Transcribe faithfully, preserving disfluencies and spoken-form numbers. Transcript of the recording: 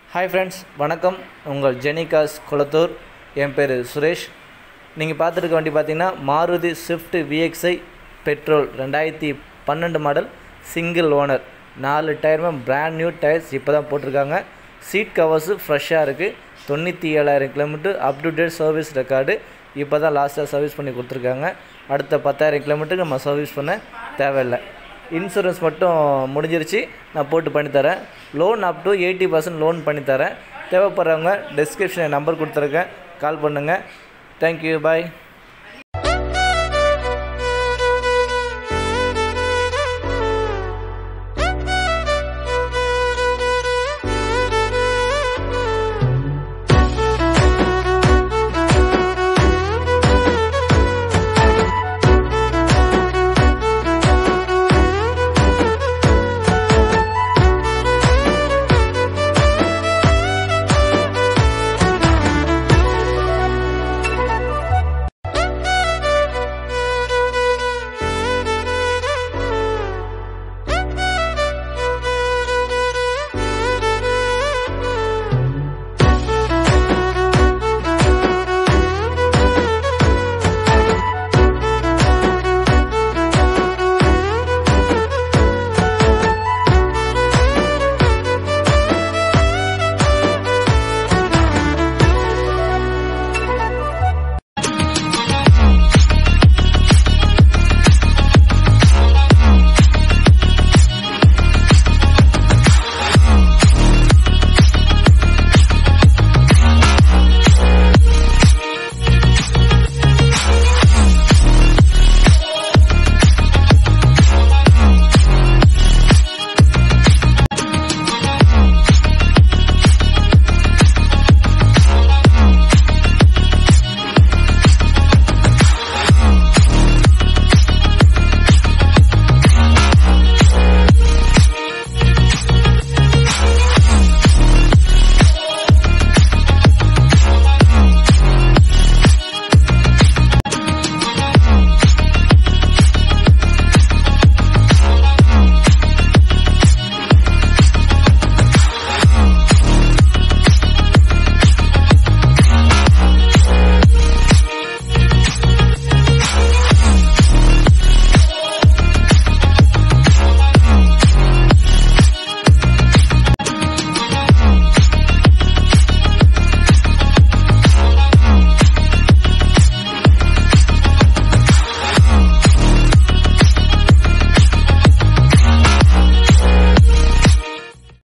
Hi friends, வணக்கம். உங்கள் Jenny cos Kolathur. என் பேர் சுரேஷ். நீங்கள் பார்த்துருக்க வண்டி பார்த்தீங்கன்னா மாருதி ஸ்விஃப்ட் விஎக்ஸ்ஐ பெட்ரோல் ரெண்டாயிரத்தி பன்னெண்டு மாடல், சிங்கிள் ஓனர், நாலு டயருமே பிராண்ட் நியூ டயர்ஸ் இப்போ தான் போட்டிருக்காங்க. சீட் கவர்ஸு ஃப்ரெஷ்ஷாக இருக்குது. தொண்ணூற்றி ஏழாயிரம் kilometre up to date service record. இப்போ தான் லாஸ்ட்டாக சர்வீஸ் பண்ணி கொடுத்துருக்காங்க. அடுத்த பத்தாயிரம் கிலோமீட்டருக்கு நம்ம சர்வீஸ் பண்ண தேவையில்லை. இன்சூரன்ஸ் மட்டும் முடிஞ்சிருச்சு, நான் போட்டு பண்ணித்தரேன். Loan up to eighty percent loan பண்ணித்தரேன். தேவைப்படுறவங்க டிஸ்கிரிப்ஷனில் நம்பர் கொடுத்துருக்கேன், கால் பண்ணுங்கள். தேங்க்யூ, பாய்.